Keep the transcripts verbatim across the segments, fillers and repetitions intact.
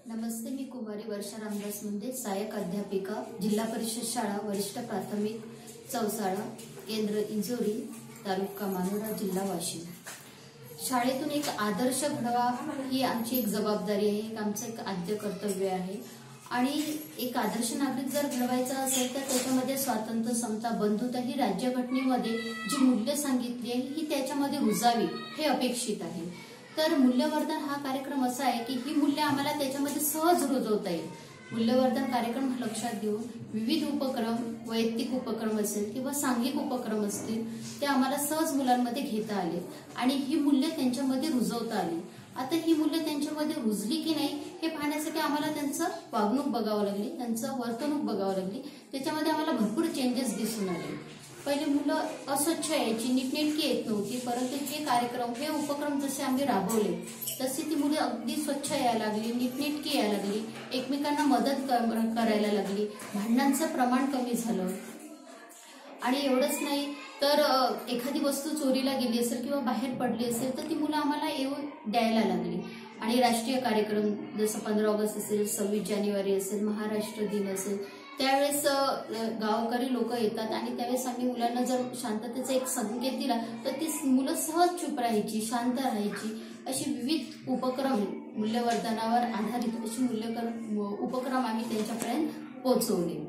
नमस्ते, मी कुमारी वर्षा रामदास मुंडे, सहाय्यक अध्यापिका, जिल्हा परिषद शाळा वरिष्ठ प्राथमिक चौसाळा, केंद्र इंजोरी, तालुका मानोरा, जिल्हा वाशिम। शाळेतून एक आदर्श घडवा ही आमची एक जबाबदारी आहे, एक आमचं एक आद्य कर्तव्य आहे। आणि एक आदर्श नागरिक जर घडवायचा असेल तर त्याच्यामध्ये स्वातंत्र्य, समता, बंधुता ही राज्यघटनेमध्ये जी मूल्य सांगितली आहे ही त्याच्यामध्ये रुजावी हे अपेक्षित आहे। तर मूल्यवर्धन हा कार्यक्रम असा आहे की ही मूल्य आम्हाला त्याच्यामध्ये सहज रुजवता येईल। मूल्यवर्धन कार्यक्रम लक्षात घेऊन विविध उपक्रम, वैयक्तिक उपक्रम असेल किंवा सांघिक उपक्रम असतील ते आम्हाला सहज मुलांमध्ये घेता आले आणि ही मूल्य त्यांच्यामध्ये रुजवता आली। आता ही मूल्य त्यांच्यामध्ये रुजली की नाही हे पाहण्यासाठी आम्हाला त्यांचं वागणूक बघावं लागली, त्यांचं वर्तणूक बघावं लागली। त्याच्यामध्ये आम्हाला भरपूर चेंजेस दिसून आले। पहिले मुलं अस्वच्छ यायची, नीटनेटकी येत नव्हती, परंतु हे कार्यक्रम, हे उपक्रम जसे आम्ही राबवले तसे ती मुलं अगदी स्वच्छ यायला लागली, नीटनेटकी यायला लागली, एकमेकांना मदत करायला लागली, भांडणांचं प्रमाण कमी झालं। आणि एवढंच नाही तर एखादी वस्तू चोरीला गेली असेल किंवा बाहेर पडली असेल तर ती मुलं आम्हाला येऊन द्यायला लागली। आणि राष्ट्रीय कार्यक्रम जसं पंधरा ऑगस्ट असेल, सव्वीस जानेवारी असेल, महाराष्ट्र दिन असेल, त्यावेळेस गावकरी लोक येतात आणि त्यावेळेस आम्ही मुलांना जर शांततेचा एक संकेत दिला तर ती मुलं सहज चुप राहायची, शांत राहायची। अशी विविध उपक्रम, मूल्यवर्धनावर आधारित अशी मूल्य उपक्रम आम्ही त्यांच्यापर्यंत पोहोचवले।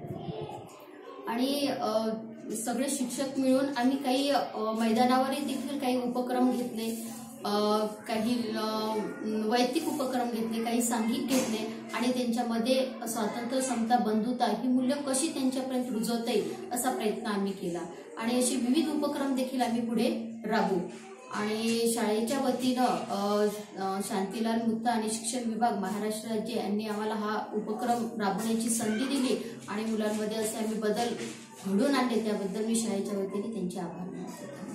आणि सगळे शिक्षक मिळून आम्ही काही मैदानावरही देखील काही उपक्रम घेतले, काही वैयक्तिक उपक्रम घेतले, काही सांघिक घेतले आणि त्यांच्यामध्ये स्वातंत्र्य, समता, बंधुता ही मूल्य कशी त्यांच्यापर्यंत रुजवता येईल असा प्रयत्न आम्ही केला। आणि असे विविध उपक्रम देखील आम्ही पुढे राबवू। आणि शाळेच्या वतीनं शांतीलाल मुत्ता आणि शिक्षण विभाग, महाराष्ट्र राज्य यांनी आम्हाला हा उपक्रम राबवण्याची संधी दिली आणि मुलांमध्ये असे आम्ही बदल घडवून आणले, त्याबद्दल मी शाळेच्या वतीने त्यांचे आभार मानते।